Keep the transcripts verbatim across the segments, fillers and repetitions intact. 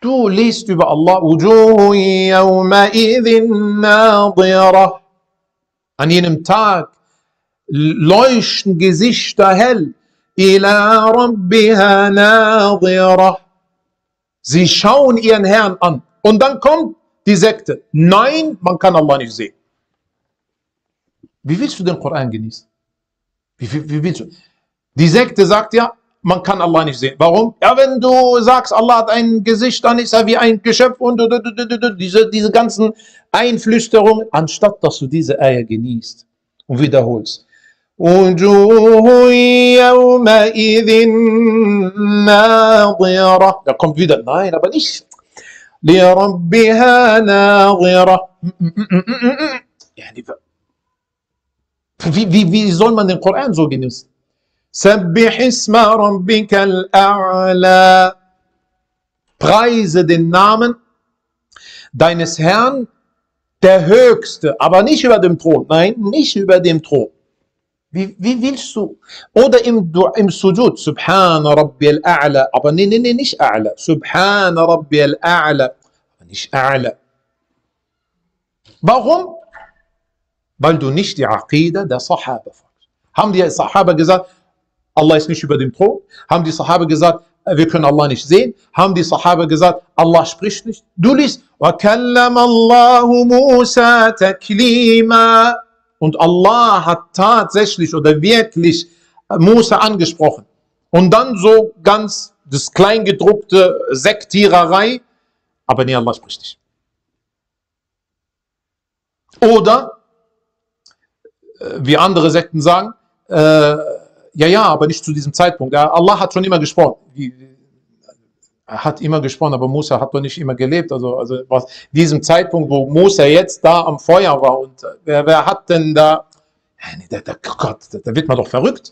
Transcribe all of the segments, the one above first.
Du liest über Allah, Wujuhu yawma'idhin nadira. An jenem Tag leuchten Gesichter hell. Ila rabbiha nadira. Sie schauen ihren Herrn an. Und dann kommt die Sekte. Nein, man kann Allah nicht sehen. Wie willst du den Koran genießen? Wie, wie, wie willst du? Die Sekte sagt ja, man kann Allah nicht sehen. Warum? Ja, wenn du sagst, Allah hat ein Gesicht, dann ist er wie ein Geschöpf und diese, diese ganzen Einflüsterungen, anstatt dass du diese Eier genießt und wiederholst. Da kommt wieder, nein, aber nicht. Wie, wie, wie soll man den Koran so genießen? Sabbih isma rabbikal a'la. Preise den Namen deines Herrn, der Höchste, aber nicht über dem Thron. Nein, nicht über dem Thron. Wie, wie willst du? Oder im, im Sujud, Subhana Rabbiyal A'la, aber nee, nee, nee, nicht A'la. Subhana Rabbiyal A'la, aber nicht A'la. Warum? Weil du nicht die Aqida der Sahaba folgst. Haben die Sahaba gesagt, Allah ist nicht über dem Thron? Haben die Sahaba gesagt, wir können Allah nicht sehen? Haben die Sahaba gesagt, Allah spricht nicht? Du liest, وَكَلَّمَ اللَّهُ مُوسَى تَكْلِيمًا. Und Allah hat tatsächlich oder wirklich Musa angesprochen. Und dann so ganz das kleingedruckte Sektiererei, aber nee, Allah spricht nicht. Oder, wie andere Sekten sagen, äh, ja, ja, aber nicht zu diesem Zeitpunkt. Ja, Allah hat schon immer gesprochen. Er hat immer gesprochen, aber Musa hat doch nicht immer gelebt. Also, also was diesem Zeitpunkt, wo Musa jetzt da am Feuer war und wer, wer hat denn da, der, der, Gott, da wird man doch verrückt.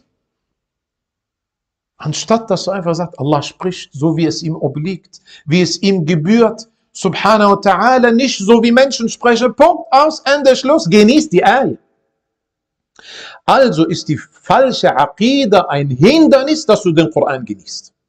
Anstatt dass du einfach sagst, Allah spricht so, wie es ihm obliegt, wie es ihm gebührt, subhanahu wa ta'ala, nicht so wie Menschen sprechen, Punkt, aus, Ende, Schluss, genießt die Eier. Also ist die falsche Aqida ein Hindernis, dass du den Koran genießt.